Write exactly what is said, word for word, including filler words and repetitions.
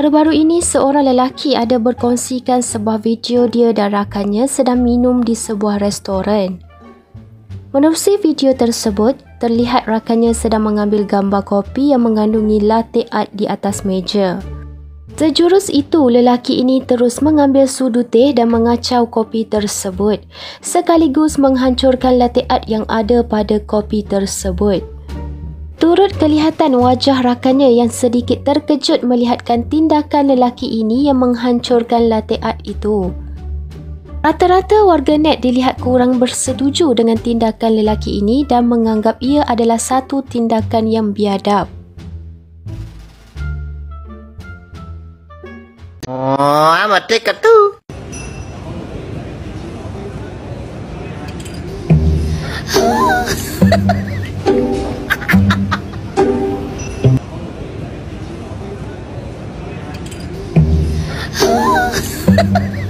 Baru-baru ini seorang lelaki ada berkongsikan sebuah video dia dan rakannya sedang minum di sebuah restoran. Menerusi video tersebut, terlihat rakannya sedang mengambil gambar kopi yang mengandungi latte art di atas meja. Sejurus itu, lelaki ini terus mengambil sudu teh dan mengacau kopi tersebut, sekaligus menghancurkan latte art yang ada pada kopi tersebut. Turut kelihatan wajah rakannya yang sedikit terkejut melihatkan tindakan lelaki ini yang menghancurkan latte art itu. Rata-rata warganet dilihat kurang bersetuju dengan tindakan lelaki ini dan menganggap ia adalah satu tindakan yang biadab. Oh, amat dekat tu. Ha ha ha.